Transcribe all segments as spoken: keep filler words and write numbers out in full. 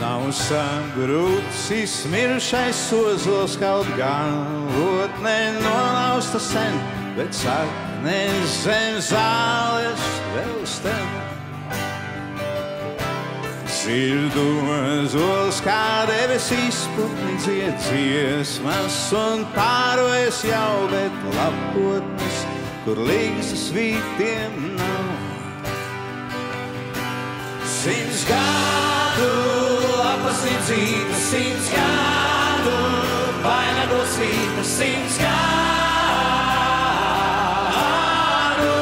Nav sagrūcis mirušais ozols, kaut galotnē nolausta sen, bet saknes zem zāles vēl stem. Sirdu ozols kā debesīs putni dzied dziesmas un pārojas jau, bet lapotnes, kur līgstas vītiem nav. Simts gadu lapas ir dzīta, simts gadu vainagos vīta, simts gadu.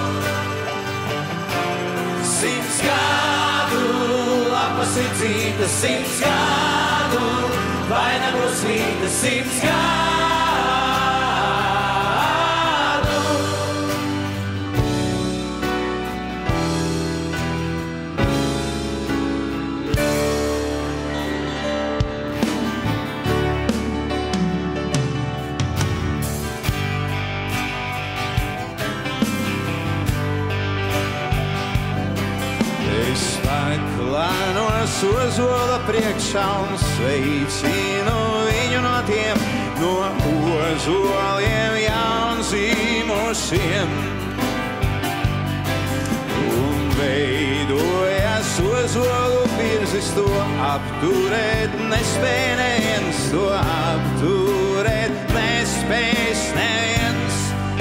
Simts gadu lapas ir dzīta, simts gadu vainagos vīta, simts gadu. Klānos ozola priekšā un sveicinu viņu no tiem, no ozoliem jaunzīmušiem. Un veidojas ozolu virzis, to apturēt nespēj neviens, to apturēt nespējas neviens.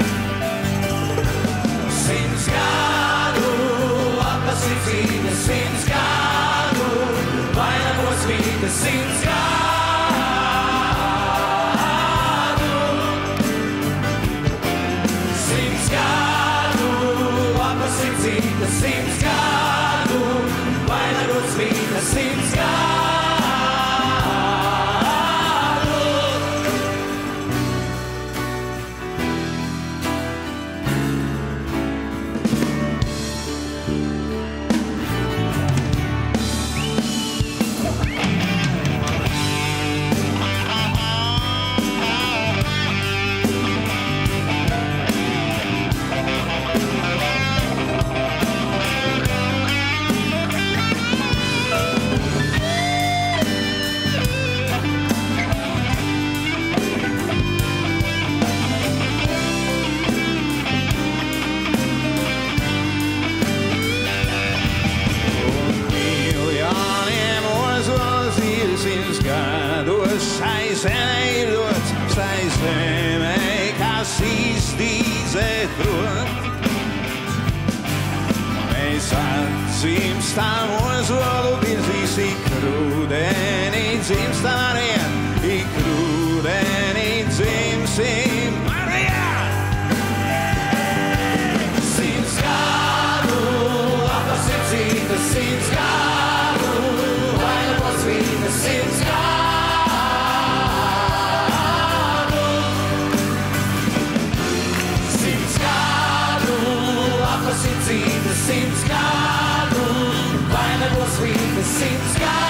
Simts gadu lapas ir dzīve, simts gadu vainagos vīta, simts gadu. Simts gadu lapas ir dzīve, simts gadu vainagos vīta, simts gadu. Dzimstam ozolu virzīs, ik rudenī dzimstam arien, ik rudenī dzimsim arien. Simts gadu lapas ir dzīta, simts gadu vainagos vīta, simts gadu. Simts gadu lapas ir dzīta, simts gadu vainagos vīta, simts gadu.